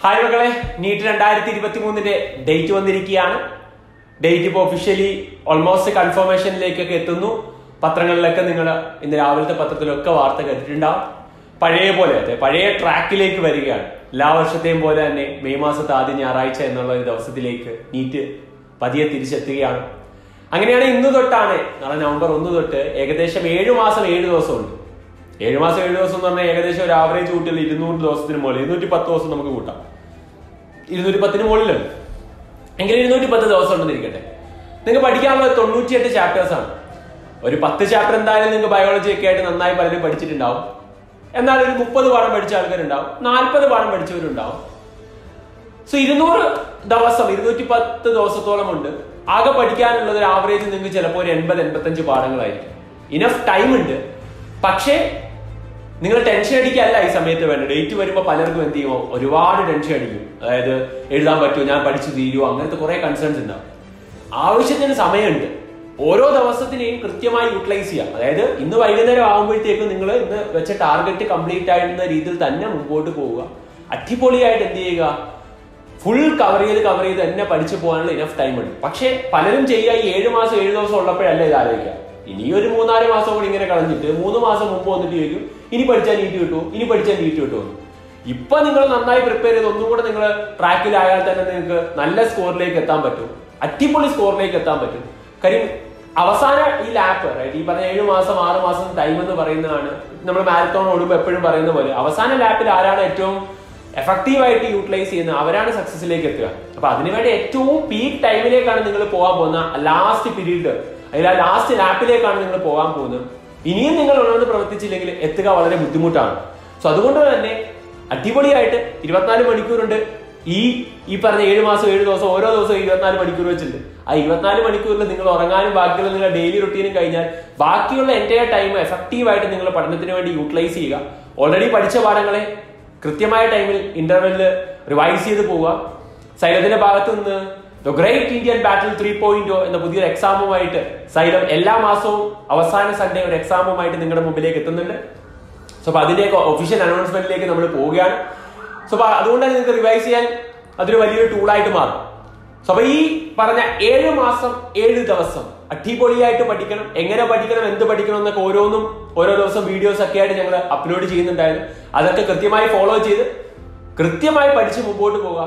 Hi, NEET 2023 date വന്നിരിക്കുകയാണ്. Date ഇപ്പോൾ officially almost കൺഫർമേഷനിലേക്കൊക്കെ എത്തുന്നു. പത്രങ്ങളിലൊക്കെ നിങ്ങൾ ഇന്ന് രാവിലത്തെ പത്രത്തിലൊക്കെ വാർത്ത കേട്ടിട്ടുണ്ടാവും. പഴയ ട്രാക്കിലേക്ക് വരികയാണ്. എല്ലാ വർഷത്തെയും പോലെ തന്നെ മെയ് മാസത്തെ ആദ്യ ഞായറാഴ്ച എന്നുള്ള ഒരു ദിവസത്തിലേക്ക് നീറ്റ് പതിയെ തിരിച്ചെത്തുകയാണ്. അങ്ങനെയാണ് ഇന്ന് തൊട്ടാണ്, നാളെ നവംബർ 1 തൊട്ട് ഏകദേശം 7 മാസം 7 ദിവസമുണ്ട്. 7 മാസം 7 ദിവസം എന്ന് പറഞ്ഞാൽ ഏകദേശം ഒരു ആവറേജ് കൂട്ടിൽ 200 ദിവസത്തിന് മുകളിൽ 210 ദിവസം നമുക്ക് കൂട്ടാം. 210 മുകളിലുണ്ട് എങ്കിൽ 210 ദിവസം ഉണ്ടെന്നിരിക്കട്ടെ. നിങ്ങൾക്ക് പഠിക്കാനുള്ളത് 98 ചാപ്റ്റേഴ്സ് ആണ്. ഒരു 10 ചാപ്റ്റർ എന്തായാലും നിങ്ങൾക്ക് ബയോളജി ഒക്കെ ആയിട്ട് നന്നായി പലരും പഠിച്ചിട്ടുണ്ടാവും. എന്നാൽ ഒരു 30 പാഠം പഠിച്ച ആൾക്കാരുണ്ടാവും, 40 പാഠം പഠിച്ചവരുണ്ടാവും. സോ 200 ദിവസം 210 ദിവസത്തോളം ഉണ്ട്. ആകെ പഠിക്കാനുള്ളത് ഒരു ആവറേജ് നിങ്ങൾക്ക് ചിലപ്പോൾ ഒരു 80-85 പാഠങ്ങളായിരിക്കും. ഇനഫ് ടൈം ഉണ്ട്. പക്ഷേ നിങ്ങൾ ടെൻഷൻ അടിക്കുകയല്ല ഈ സമയത്ത് വേണ്ട. ഡേറ്റ് വരുമ്പോൾ പലർക്കും എന്ത് ചെയ്യുമോ, ഒരുപാട് ടെൻഷൻ അടിക്കും. അതായത് എഴുതാൻ പറ്റുമോ, ഞാൻ പഠിച്ചു തീരുമോ, അങ്ങനത്തെ കുറെ കൺസേൺസ് ഉണ്ടാവും. ആവശ്യത്തിന് സമയമുണ്ട്. ഓരോ ദിവസത്തിനെയും കൃത്യമായി യൂട്ടിലൈസ് ചെയ്യാം. അതായത് ഇന്ന് വൈകുന്നേരം ആകുമ്പോഴത്തേക്കും നിങ്ങൾ ഇന്ന് വെച്ച ടാർഗറ്റ് കംപ്ലീറ്റ് ആയിരുന്ന രീതിയിൽ തന്നെ മുമ്പോട്ട് പോവുക. അടിപൊളിയായിട്ട് എന്ത് ചെയ്യുക, ഫുൾ കവർ ചെയ്ത് തന്നെ പഠിച്ചു പോകാനുള്ള ഇനഫ് ടൈം ഉണ്ട്. പക്ഷെ പലരും ചെയ്യുക ഈ 7 മാസം 7 ദിവസം ഉള്ളപ്പോഴല്ല ഇത് ആലോചിക്കുക. ഇനി ഒരു 3-4 മാസം കൂടി ഇങ്ങനെ കളഞ്ഞിട്ട് 3 മാസം മുമ്പ് വന്നിട്ട് ചോദിക്കും, ഇനി പഠിച്ചാൽ നീറ്റ് കിട്ടുമോ. ഇപ്പൊ നിങ്ങൾ നന്നായി പ്രിപ്പയർ ചെയ്ത് ഒന്നും കൂടെ നിങ്ങൾ ട്രാക്കിലായാൽ തന്നെ നിങ്ങൾക്ക് നല്ല സ്കോറിലേക്ക് എത്താൻ പറ്റും. അടിപൊളി സ്കോറിലേക്ക് എത്താൻ പറ്റും. കാര്യം അവസാന ഈ ലാപ്പ് ഈ പറഞ്ഞ 7 മാസം 6 മാസം ടൈം എന്ന് പറയുന്നതാണ് നമ്മൾ മാരത്തോൺ ഓടുമ്പോൾ എപ്പോഴും പറയുന്ന പോലെ അവസാന ലാപ്പിൽ ആരാണ് ഏറ്റവും എഫക്റ്റീവായിട്ട് യൂട്ടിലൈസ് ചെയ്യുന്നത് അവരാണ് സക്സസിലേക്ക് എത്തുക. അപ്പൊ അതിനുവേണ്ടി ഏറ്റവും പീക്ക് ടൈമിലേക്കാണ് നിങ്ങൾ പോകാൻ പോകുന്ന ലാസ്റ്റ് പീരീഡ്, അതിൽ ആ ലാസ്റ്റ് ലാപ്പിലേക്കാണ് നിങ്ങൾ പോകാൻ പോകുന്നത്. ഇനിയും നിങ്ങൾ ഉണർന്ന് പ്രവർത്തിച്ചില്ലെങ്കിൽ എത്തുക വളരെ ബുദ്ധിമുട്ടാണ്. സോ അതുകൊണ്ട് തന്നെ അടിപൊളിയായിട്ട് 24 മണിക്കൂറുണ്ട്. ഈ പറഞ്ഞ 7 മാസം 7 ദിവസം ഓരോ ദിവസവും 24 മണിക്കൂർ വെച്ചിട്ടുണ്ട്. ആ 24 മണിക്കൂറിൽ നിങ്ങൾ ഉറങ്ങാനും ബാക്കിയുള്ള നിങ്ങളുടെ ഡെയിലി റുട്ടീനും കഴിഞ്ഞാൽ ബാക്കിയുള്ള എൻ്റയർ ടൈം എഫക്റ്റീവായിട്ട് നിങ്ങൾ പഠനത്തിന് വേണ്ടി യൂട്ടിലൈസ് ചെയ്യുക. ഓൾറെഡി പഠിച്ച പാഠങ്ങളെ കൃത്യമായ ടൈമിൽ ഇന്റർവെല്ലിൽ റിവൈസ് ചെയ്ത് പോവുക. സൈലത്തിന്റെ ഭാഗത്ത് നിന്ന് ദ ഗ്രേറ്റ് ഇന്ത്യൻ ബാറ്റിൽ 3.0 എന്ന പുതിയൊരു എക്സാമുമായിട്ട് സൈലം എല്ലാ മാസവും അവസാന സൺഡേ ഒരു എക്സാമുമായിട്ട് നിങ്ങളുടെ മുമ്പിലേക്ക് എത്തുന്നുണ്ട്. സോ അപ്പൊ അതിന്റെയൊക്കെ ഒഫീഷ്യൽ അനൗൺസ്മെന്റിലേക്ക് നമ്മൾ പോവുകയാണ്. സോ അപ്പൊ അതുകൊണ്ട് തന്നെ നിങ്ങൾക്ക് റിവൈസ് ചെയ്യാൻ അതൊരു വലിയൊരു ടൂളായിട്ട് മാറും. സോ അപ്പൊ ഈ പറഞ്ഞ 7 മാസം 7 ദിവസം അടിപൊളിയായിട്ട് പഠിക്കണം. എങ്ങനെ പഠിക്കണം, എന്ത് പഠിക്കണം എന്നൊക്കെ ഓരോന്നും ഓരോ ദിവസം വീഡിയോസ് ഒക്കെ ആയിട്ട് ഞങ്ങൾ അപ്ലോഡ് ചെയ്യുന്നുണ്ടായിരുന്നു. അതൊക്കെ കൃത്യമായി ഫോളോ ചെയ്ത് കൃത്യമായി പഠിച്ച് മുമ്പോട്ട് പോകുക.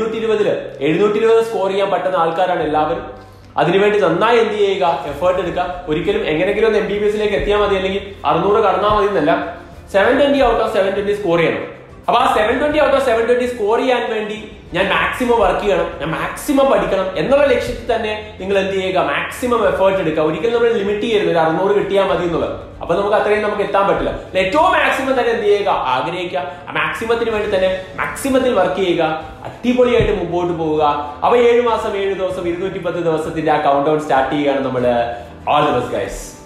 720 സ്കോർ ചെയ്യാൻ പറ്റുന്ന ആൾക്കാരാണ് എല്ലാവരും. അതിനുവേണ്ടി നന്നായി എന്ത് ചെയ്യുക, എഫേർട്ട് എടുക്കുക. ഒരിക്കലും എങ്ങനെയെങ്കിലും ഒന്ന് MBBS എത്തിയാൽ മതി, അല്ലെങ്കിൽ 600 കടന്നാൽ മതി എന്നല്ല. 720 ഔട്ട് ഓഫ് 720 സ്കോർ ചെയ്യണം. അപ്പൊ ആ 720 ഔട്ട് ഓഫ് 720 സ്കോർ ചെയ്യാൻ വേണ്ടി ഞാൻ മാക്സിമം വർക്ക് ചെയ്യണം, ഞാൻ മാക്സിമം പഠിക്കണം എന്നുള്ള ലക്ഷ്യത്തിൽ തന്നെ നിങ്ങൾ എന്ത് ചെയ്യുക, മാക്സിമം എഫേർട്ട് എടുക്കുക. ഒരിക്കലും നമ്മൾ ലിമിറ്റ് ചെയ്യരുത്, ഒരു 600 കിട്ടിയാൽ മതി എന്നുള്ളത്. അപ്പൊ നമുക്ക് അത്രയും നമുക്ക് എത്താൻ പറ്റില്ല. ഏറ്റവും മാക്സിമം തന്നെ എന്ത് ചെയ്യുക, ആഗ്രഹിക്കുക. ആ മാക്സിമത്തിന് വേണ്ടി തന്നെ മാക്സിമത്തിൽ വർക്ക് ചെയ്യുക. അടിപൊളിയായിട്ട് മുമ്പോട്ട് പോവുക. അപ്പൊ 7 മാസം 7 ദിവസം 210 ദിവസത്തിന്റെ ആ കൗണ്ട് ഡൗൺ സ്റ്റാർട്ട് ചെയ്യുകയാണ് നമ്മൾ. All the best guys.